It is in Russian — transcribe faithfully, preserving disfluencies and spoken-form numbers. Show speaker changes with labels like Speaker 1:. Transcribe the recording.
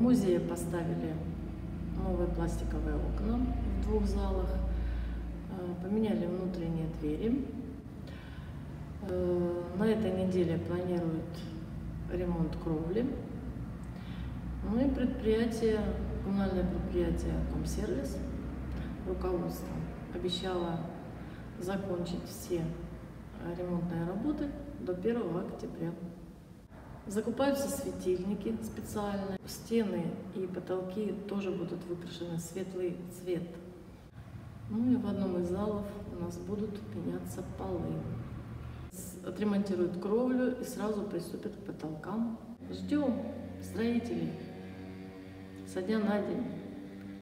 Speaker 1: музее поставили новые пластиковые окна в двух залах, поменяли внутренние двери. На этой неделе планируют ремонт кровли. Ну и предприятие, коммунальное предприятие «Комсервис», руководство обещало закончить все ремонтные работы до первого октября. Закупаются светильники специально. Стены и потолки тоже будут выкрашены в светлый цвет. Ну и в одном из залов у нас будут меняться полы. Отремонтируют кровлю и сразу приступят к потолкам. Ждем строителей со дня на день.